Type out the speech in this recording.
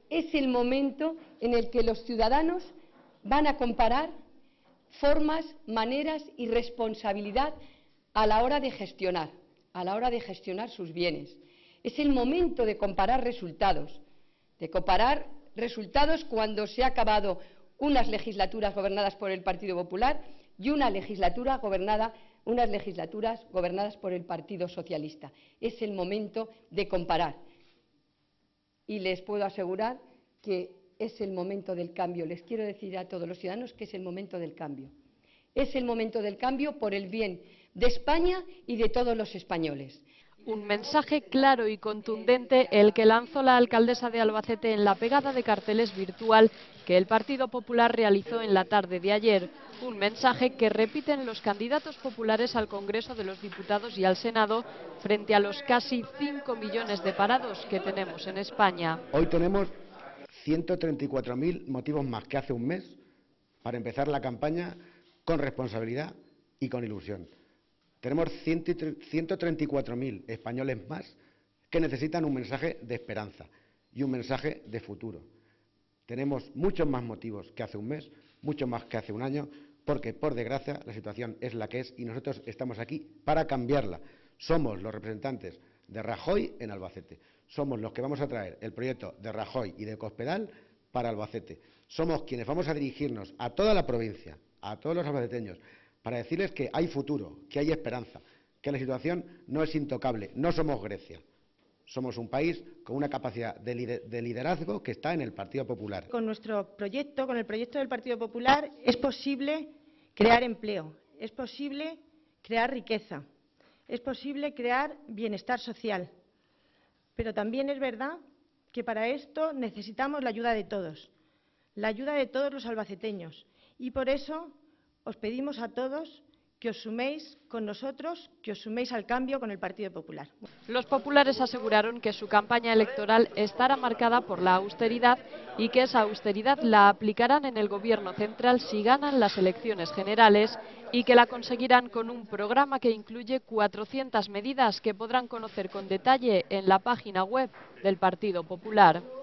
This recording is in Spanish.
es el momento en el que los ciudadanos van a comparar formas, maneras y responsabilidad a la hora de gestionar sus bienes. Es el momento de comparar resultados cuando se ha acabado unas legislaturas gobernadas por el Partido Popular y unas legislaturas gobernadas por el Partido Socialista. Es el momento de comparar. Y les puedo asegurar que es el momento del cambio. Les quiero decir a todos los ciudadanos que es el momento del cambio. Es el momento del cambio por el bien de España y de todos los españoles. Un mensaje claro y contundente el que lanzó la alcaldesa de Albacete en la pegada de carteles virtual que el Partido Popular realizó en la tarde de ayer. Un mensaje que repiten los candidatos populares al Congreso de los Diputados y al Senado frente a los casi 5 millones de parados que tenemos en España. Hoy tenemos 134.000 motivos más que hace un mes para empezar la campaña con responsabilidad y con ilusión. Tenemos 134.000 españoles más que necesitan un mensaje de esperanza y un mensaje de futuro. Tenemos muchos más motivos que hace un mes, mucho más que hace un año, porque, por desgracia, la situación es la que es y nosotros estamos aquí para cambiarla. Somos los representantes de Rajoy en Albacete. Somos los que vamos a traer el proyecto de Rajoy y de Cospedal para Albacete. Somos quienes vamos a dirigirnos a toda la provincia, a todos los albaceteños, para decirles que hay futuro, que hay esperanza, que la situación no es intocable. No somos Grecia. Somos un país con una capacidad de liderazgo que está en el Partido Popular. Con nuestro proyecto, con el proyecto del Partido Popular, es posible crear empleo, es posible crear riqueza, es posible crear bienestar social. Pero también es verdad que para esto necesitamos la ayuda de todos los albaceteños. Y por eso os pedimos a todos que os suméis con nosotros, que os suméis al cambio con el Partido Popular. Los populares aseguraron que su campaña electoral estará marcada por la austeridad y que esa austeridad la aplicarán en el Gobierno central si ganan las elecciones generales y que la conseguirán con un programa que incluye 400 medidas que podrán conocer con detalle en la página web del Partido Popular.